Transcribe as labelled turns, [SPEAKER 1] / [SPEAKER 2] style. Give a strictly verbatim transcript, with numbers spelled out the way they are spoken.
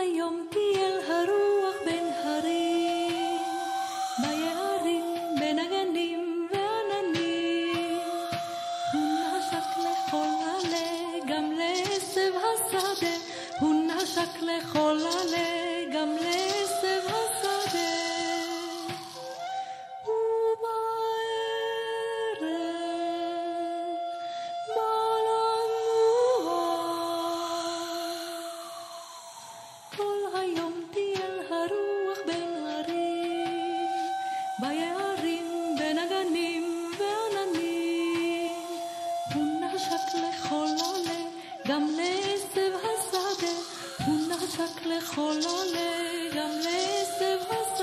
[SPEAKER 1] היום תהיה הרוח בין הרים, ביערים בין הגנים ועננים, הוא נשק לכל עלה גם לעשב השדה, הוא נשק לכל עלה גם לעשב השדה. גם לעשב השדה, הוא נשק לכל עלה, גם לעשב השדה.